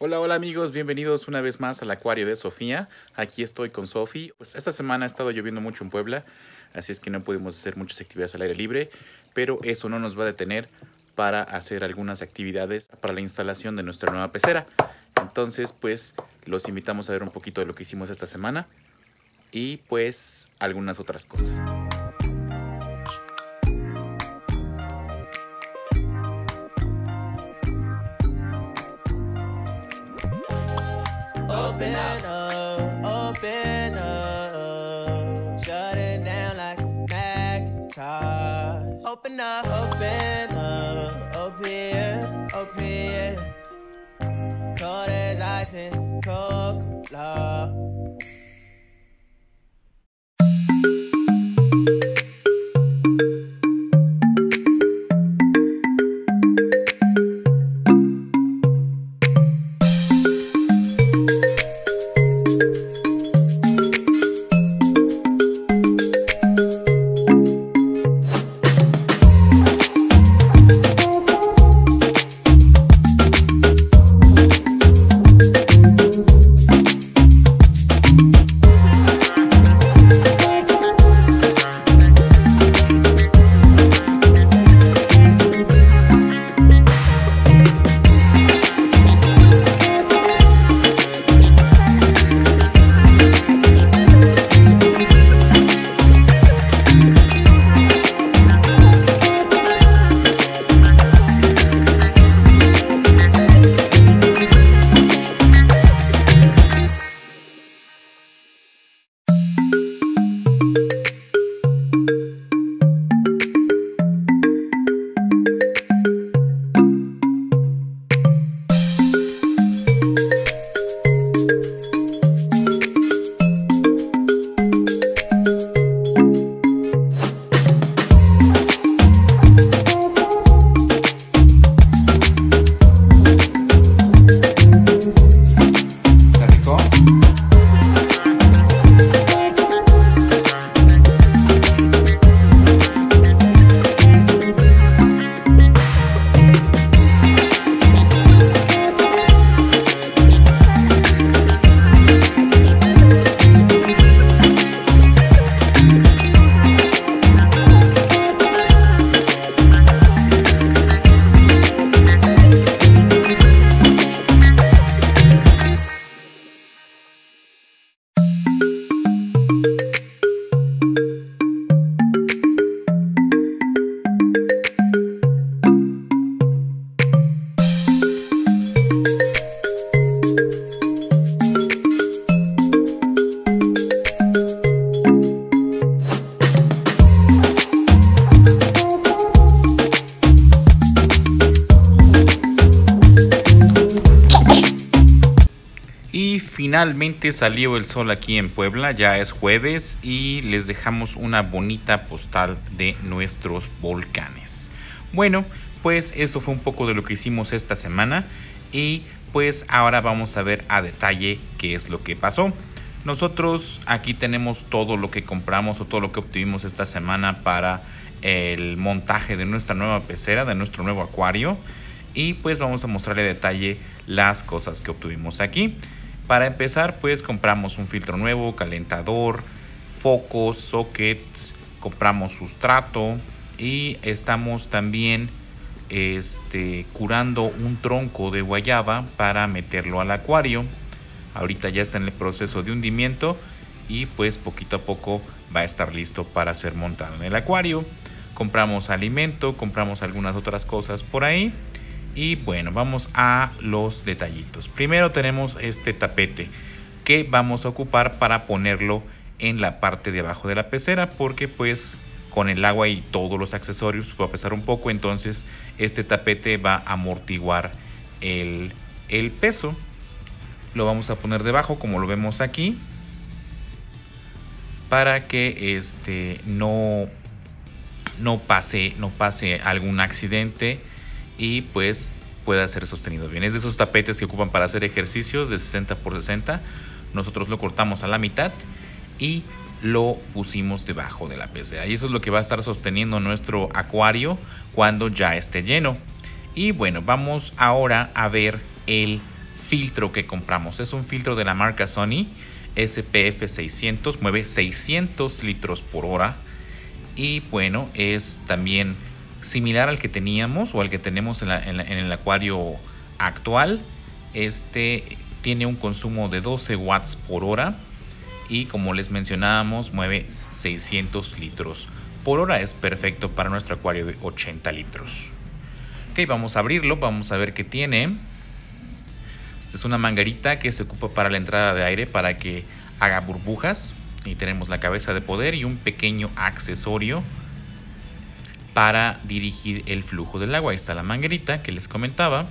Hola, hola amigos, bienvenidos una vez más al acuario de Sofía. Aquí estoy con Sofi. Pues esta semana ha estado lloviendo mucho en Puebla, así es que no pudimos hacer muchas actividades al aire libre, pero eso no nos va a detener para hacer algunas actividades para la instalación de nuestra nueva pecera. Entonces, pues los invitamos a ver un poquito de lo que hicimos esta semana y pues algunas otras cosas. Open up, shut it down like a Macintosh. Open up, open here. Cold as ice and Coca-Cola. Y finalmente salió el sol aquí en Puebla, ya es jueves y les dejamos una bonita postal de nuestros volcanes. Bueno, pues eso fue un poco de lo que hicimos esta semana y pues ahora vamos a ver a detalle qué es lo que pasó. Nosotros aquí tenemos todo lo que compramos o todo lo que obtuvimos esta semana para el montaje de nuestra nueva pecera, de nuestro nuevo acuario, y pues vamos a mostrarle a detalle las cosas que obtuvimos aquí. Para empezar, pues compramos un filtro nuevo, calentador, focos, sockets, compramos sustrato y estamos también curando un tronco de guayaba para meterlo al acuario. Ahorita ya está en el proceso de hundimiento y pues poquito a poco va a estar listo para ser montado en el acuario. Compramos alimento, compramos algunas otras cosas por ahí. Y bueno, vamos a los detallitos. Primero tenemos este tapete que vamos a ocupar para ponerlo en la parte de abajo de la pecera, porque pues con el agua y todos los accesorios va a pesar un poco, entonces este tapete va a amortiguar el peso. Lo vamos a poner debajo como lo vemos aquí, para que no pase algún accidente y pues pueda ser sostenido bien. Es de esos tapetes que ocupan para hacer ejercicios de 60 por 60. Nosotros lo cortamos a la mitad y lo pusimos debajo de la pecera, y eso es lo que va a estar sosteniendo nuestro acuario cuando ya esté lleno. Y bueno, vamos ahora a ver el filtro que compramos. Es un filtro de la marca Sony SPF 600, mueve 600 litros por hora y bueno, es también similar al que teníamos o al que tenemos en el acuario actual. Este tiene un consumo de 12 watts por hora y como les mencionábamos mueve 600 litros por hora. Es perfecto para nuestro acuario de 80 litros. Ok, vamos a abrirlo, vamos a ver qué tiene. Esta es una manguerita que se ocupa para la entrada de aire para que haga burbujas. Y tenemos la cabeza de poder y un pequeño accesorio para dirigir el flujo del agua. Ahí está la manguerita que les comentaba.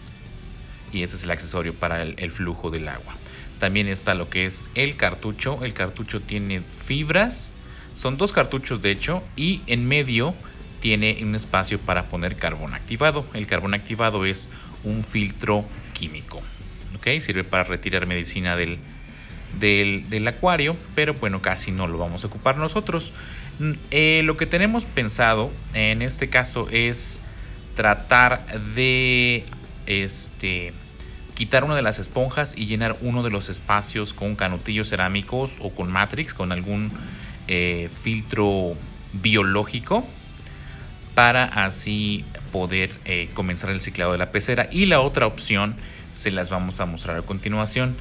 Y ese es el accesorio para el flujo del agua. También está lo que es el cartucho. El cartucho tiene fibras. Son 2 cartuchos de hecho. Y en medio tiene un espacio para poner carbón activado. El carbón activado es un filtro químico. ¿Ok? Sirve para retirar medicina del acuario. Pero bueno, casi no lo vamos a ocupar nosotros. Lo que tenemos pensado en este caso es tratar de quitar una de las esponjas y llenar uno de los espacios con canutillos cerámicos o con Matrix, con algún filtro biológico, para así poder comenzar el ciclado de la pecera. Y la otra opción se las vamos a mostrar a continuación.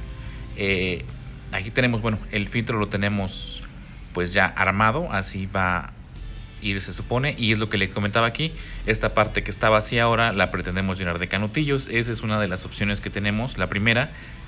Aquí tenemos, bueno, el filtro lo tenemos pues ya armado, así va a ir, se supone, y es lo que le comentaba aquí. Esta parte que está vacía ahora la pretendemos llenar de canutillos. Esa es una de las opciones que tenemos, la primera,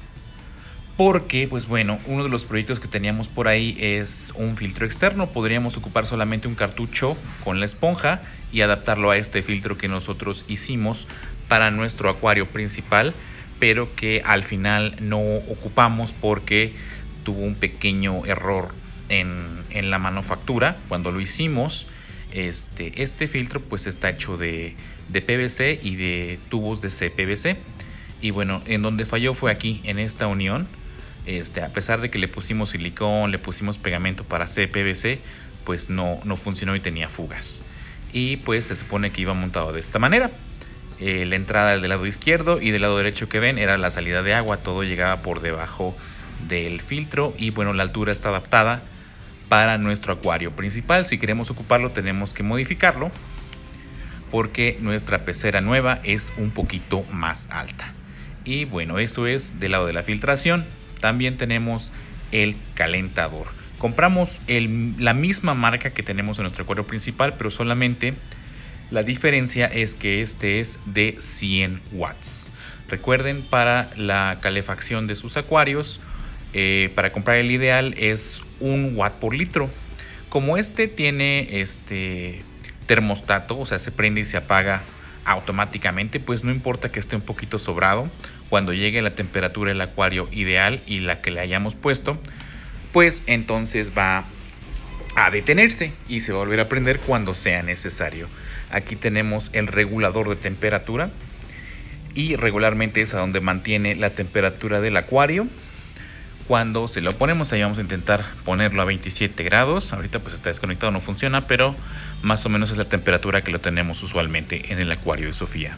porque pues bueno, uno de los proyectos que teníamos por ahí es un filtro externo. Podríamos ocupar solamente un cartucho con la esponja y adaptarlo a este filtro que nosotros hicimos para nuestro acuario principal, pero que al final no ocupamos porque tuvo un pequeño error en la manufactura cuando lo hicimos. Este filtro pues está hecho de PVC y de tubos de CPVC, y bueno, en donde falló fue aquí en esta unión. A pesar de que le pusimos silicón, le pusimos pegamento para CPVC, pues no funcionó y tenía fugas. Y pues se supone que iba montado de esta manera. La entrada del lado izquierdo y del lado derecho que ven era la salida de agua. Todo llegaba por debajo del filtro y bueno, la altura está adaptada para nuestro acuario principal. Si queremos ocuparlo tenemos que modificarlo porque nuestra pecera nueva es un poquito más alta. Y bueno, eso es del lado de la filtración. También tenemos el calentador. Compramos la misma marca que tenemos en nuestro acuario principal, pero solamente la diferencia es que este es de 100 watts. Recuerden, para la calefacción de sus acuarios, para comprar el ideal es 1 watt por litro. Como este tiene termostato, o sea, se prende y se apaga automáticamente, pues no importa que esté un poquito sobrado. Cuando llegue la temperatura del acuario ideal y la que le hayamos puesto, pues entonces va a detenerse y se va a volver a prender cuando sea necesario. Aquí tenemos el regulador de temperatura y regularmente es a donde mantiene la temperatura del acuario. Cuando se lo ponemos, ahí vamos a intentar ponerlo a 27 grados. Ahorita pues está desconectado, no funciona, pero más o menos es la temperatura que lo tenemos usualmente en el acuario de Sofía.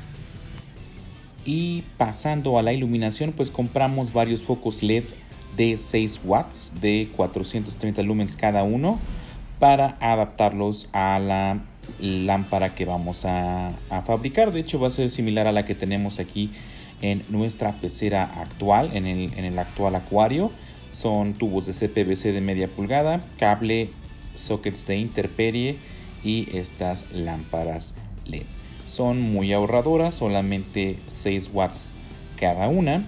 Y pasando a la iluminación, pues compramos varios focos LED de 6 watts de 430 lumens cada uno para adaptarlos a la lámpara que vamos a fabricar. De hecho va a ser similar a la que tenemos aquí en nuestra pecera actual, en el actual acuario. Son tubos de CPVC de media pulgada, cable, sockets de intemperie y estas lámparas LED. Son muy ahorradoras, solamente 6 watts cada una.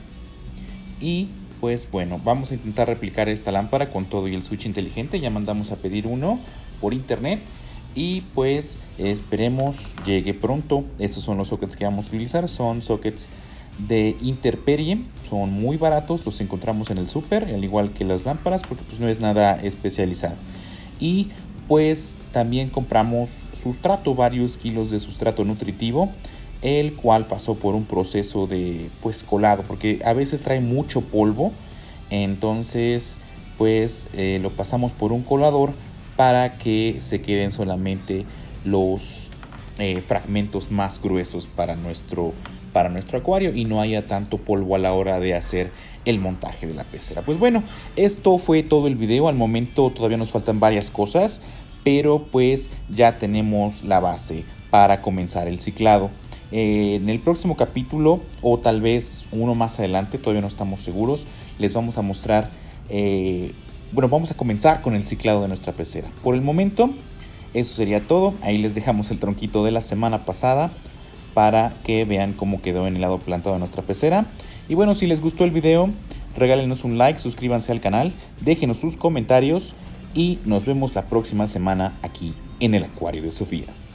Y pues bueno, vamos a intentar replicar esta lámpara con todo y el switch inteligente. Ya mandamos a pedir uno por internet y pues esperemos llegue pronto. Estos son los sockets que vamos a utilizar. Son sockets de intemperie, son muy baratos, los encontramos en el súper, al igual que las lámparas, porque pues no es nada especializado. Y pues también compramos sustrato, varios kilos de sustrato nutritivo, el cual pasó por un proceso de pues colado, porque a veces trae mucho polvo. Entonces pues lo pasamos por un colador para que se queden solamente los fragmentos más gruesos para nuestro para nuestro acuario y no haya tanto polvo a la hora de hacer el montaje de la pecera. Pues bueno, esto fue todo el video. Al momento todavía nos faltan varias cosas, pero pues ya tenemos la base para comenzar el ciclado. En el próximo capítulo, o tal vez uno más adelante, todavía no estamos seguros, les vamos a mostrar, bueno, vamos a comenzar con el ciclado de nuestra pecera. Por el momento, eso sería todo. Ahí les dejamos el tronquito de la semana pasada para que vean cómo quedó en el lado plantado de nuestra pecera. Y bueno, si les gustó el video, regálenos un like, suscríbanse al canal, déjenos sus comentarios y nos vemos la próxima semana aquí en el acuario de Sofía.